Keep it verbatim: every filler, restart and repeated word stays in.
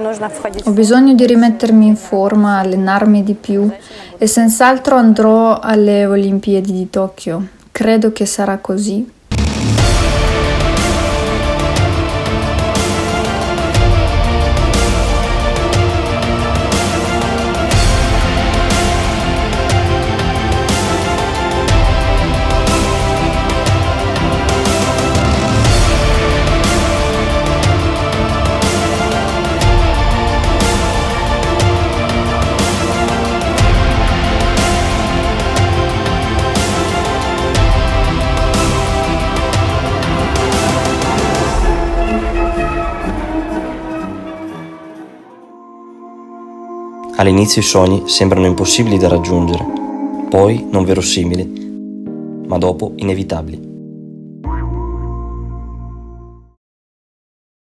Ho bisogno di rimettermi in forma, allenarmi di più e senz'altro andrò alle Olimpiadi di Tokyo. Credo che sarà così. All'inizio i sogni sembrano impossibili da raggiungere, poi non verosimili, ma dopo inevitabili.